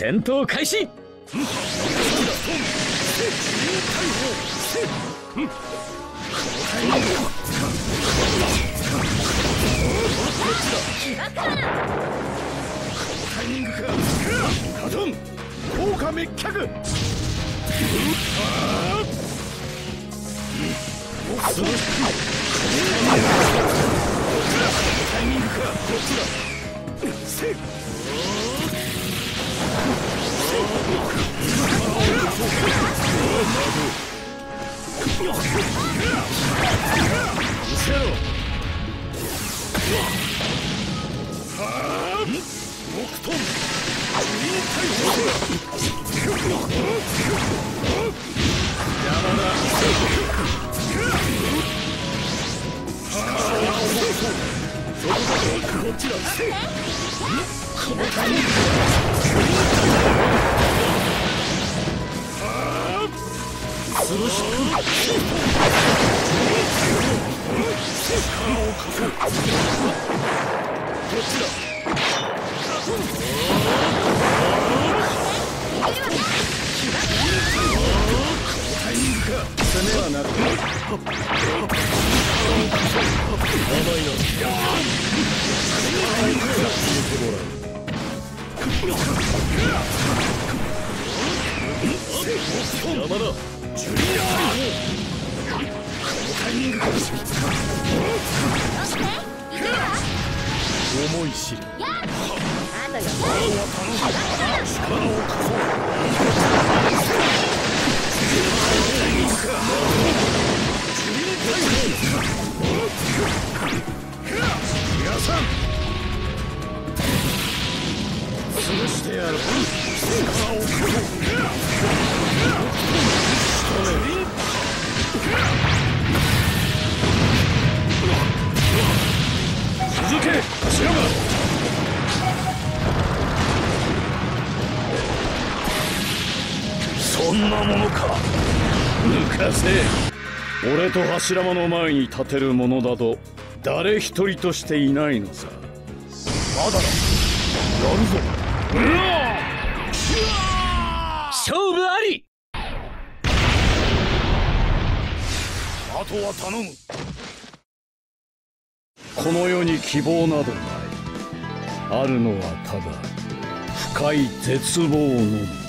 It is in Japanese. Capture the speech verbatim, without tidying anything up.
戦闘開始。タイミングか。カトン効果滅却。タイミングか。こっちだ。せっ思い知る。潰してやる。続け、白間。そんなものか。抜かせ。俺と柱間の前に立てるものだと誰一人としていないのさ。まだだ。やるぞ。うわ勝負あり。あとは頼む。この世に希望などない。あるのはただ深い絶望のみ。